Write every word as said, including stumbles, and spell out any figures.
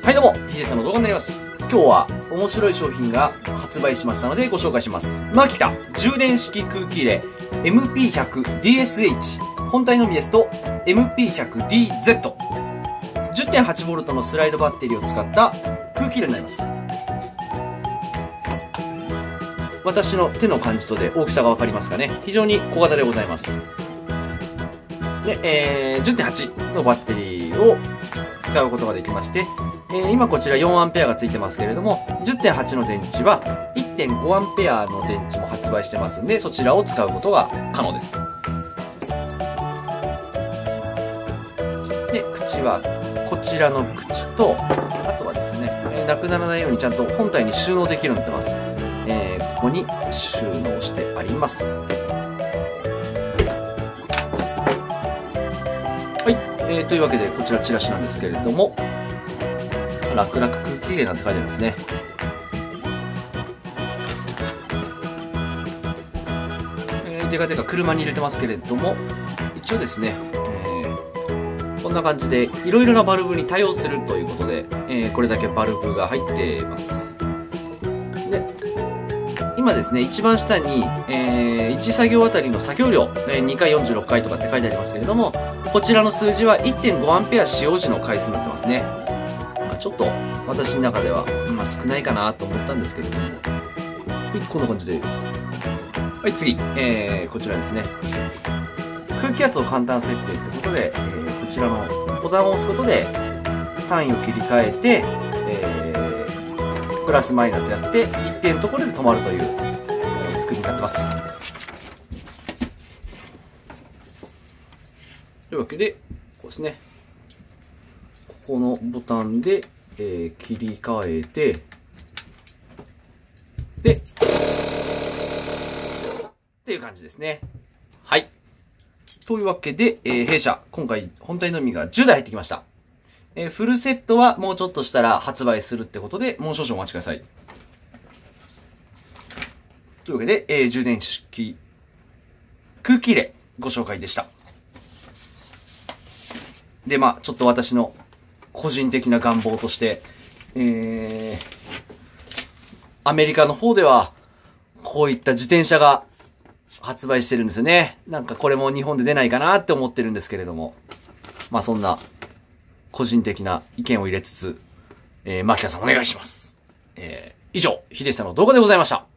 はいどうも、ヒデさんの動画になります。今日は面白い商品が発売しましたのでご紹介します。マキタ充電式空気入れ エムピーひゃくディーエスエイチ 本体のみですと エムピーひゃくディーゼット じゅってんはちボルト のスライドバッテリーを使った空気入れになります。私の手の感じとで大きさが分かりますかね。非常に小型でございます。で、えー、じゅってんはち のバッテリーを使うことができまして、えー、今こちら よんアンペア がついてますけれども、じゅってんはち の電池は いってんごアンペア の電池も発売してますんで、そちらを使うことが可能です。で、口はこちらの口と、あとはですね、えー、なくならないようにちゃんと本体に収納できるようになってます。えー、ここに収納してあります。はい、えー、というわけでこちらチラシなんですけれども、楽々空気入れなんて書いてありますね。えー、てかてか車に入れてますけれども、一応ですね、えー、こんな感じでいろいろなバルブに対応するということで、えー、これだけバルブが入っています。で、今ですね、一番下に、えー、いち作業あたりの作業量、えー、にかいよんじゅうろっかいとかって書いてありますけれども、こちらの数字は いってんごアンペア 使用時の回数になってますね。まあ、ちょっと私の中では、まあ、少ないかなと思ったんですけれども、はい、こんな感じです。はい、次、えー、こちらですね。空気圧を簡単設定ってことで、えー、こちらのボタンを押すことで単位を切り替えて、えー、プラスマイナスやって一定のところで止まるという、えー、作りになってます。というわけで、こうですね。ここのボタンで、えー、切り替えて、で、っていう感じですね。はい。というわけで、えー、弊社、今回本体のみがじゅうだい入ってきました。えー、フルセットはもうちょっとしたら発売するってことで、もう少々お待ちください。というわけで、えー、充電式空気入れご紹介でした。で、まあ、ちょっと私の個人的な願望として、えー、アメリカの方では、こういった自転車が発売してるんですよね。なんかこれも日本で出ないかなって思ってるんですけれども。まあそんな、個人的な意見を入れつつ、えー、マキタさんお願いします。えー、以上、ヒデさんの動画でございました。